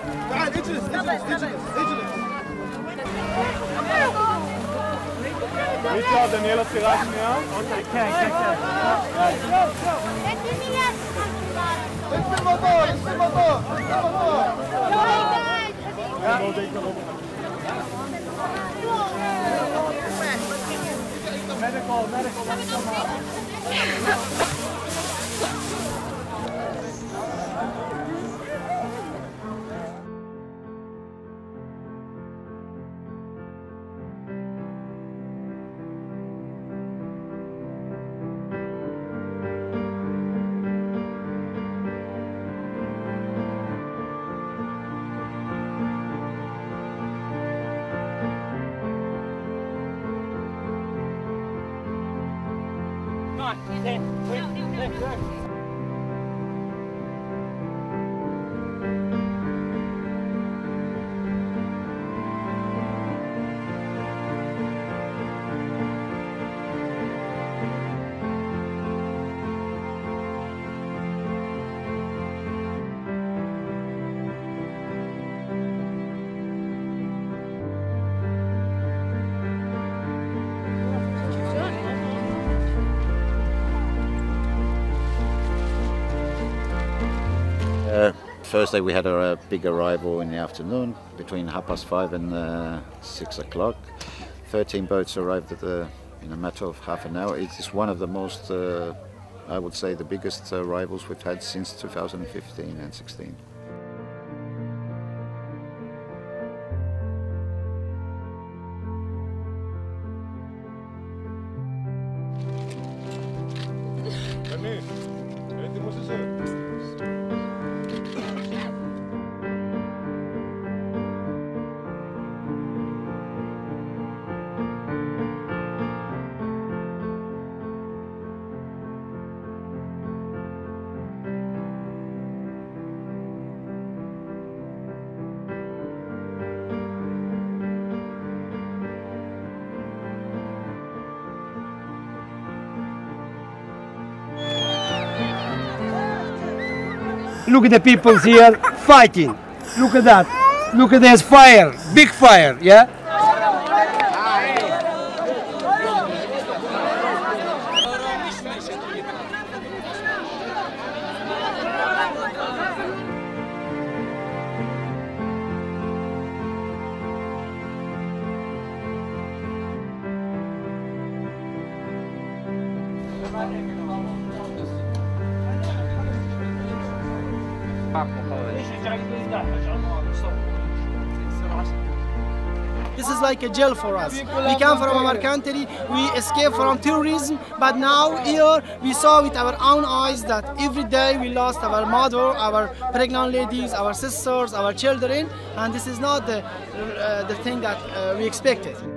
تعال اجلس اجلس اجلس اجلس. מיטה, דניאל הסירה השנייה. אוקיי, כן, כן, כן. יש במוטור, יש במוטור, יש במוטור. medical, First day we had a big arrival in the afternoon, between 5:30 and 6 o'clock. 13 boats arrived in a matter of half an hour. It is one of the most, I would say, the biggest arrivals we've had since 2015 and 16. Look at the people here fighting. Look at that. Look at this fire. Big fire, yeah? This is like a jail for us. We come from our country, we escape from terrorism, but now here we saw with our own eyes that every day we lost our mother, our pregnant ladies, our sisters, our children, and this is not the thing that we expected.